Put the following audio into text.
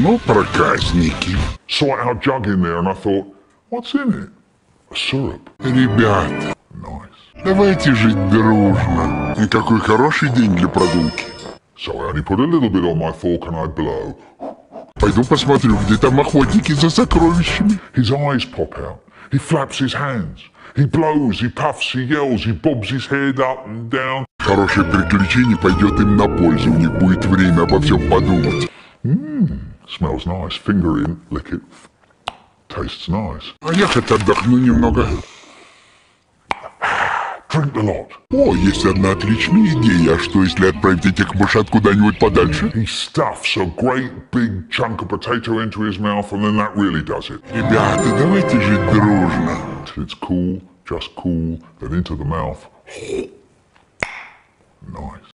Ну, проказники. Saw our jug in there and I thought, what's in it? A syrup. Ребята, Nice. давайте жить дружно. И какой хороший день для прогулки. So I only put a little bit on my fork and I blow. Пойду посмотрю, где там охотники за сокровищами. His eyes pop out. He flaps his hands. He blows, he puffs, he yells, he bobs his head up and down. Хорошее приключение пойдет им на пользу. У них будет время обо всем подумать. Smells nice. Finger in, lick it. Tastes nice. А я хоть отдохну немного. Drink the lot. О, есть одна отличная идея. А что, если отправить этих мышат куда-нибудь подальше? He stuffs a great big chunk of potato into his mouth and then that really does it. Ребята, давайте жить дружно. Till it's cool, just cool, then into the mouth. Nice.